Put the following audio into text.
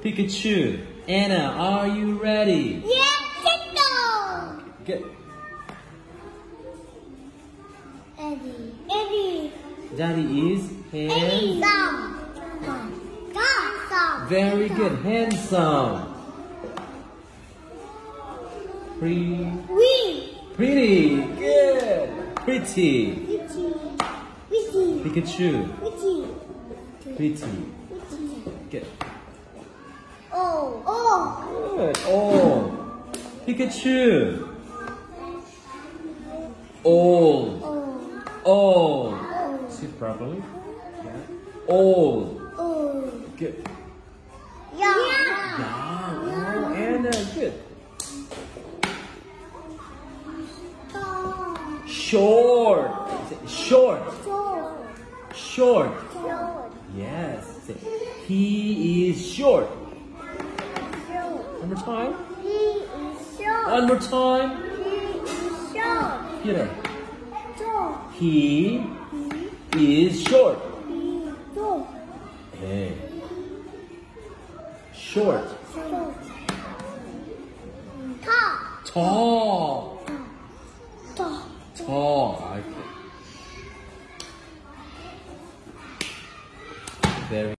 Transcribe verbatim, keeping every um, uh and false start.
Pikachu. Anna, are you ready? Yes, Kendo. Good. Eddie. Eddie. Daddy is handsome. Handsome. Handsome. Very good. Handsome. Pretty. We. Pretty. Good. Pretty. Pretty. Pretty. Pikachu. Pretty. Pretty. Pretty. Good. Oh. Oh. Good. Oh. Pikachu. Old. Oh. Old. Oh. Sit properly. Yeah. Old. Oh. Good. Yeah. Yeah. Oh, Anna. Good. Short. Short. Short. Short. Short. Yes. He is short. Short. One more time. He is short. One more time. He is short. Get it. Short. He is short. He is short. Hey. Short. Short. Tall. Tall. Tall. Tall. Okay. Very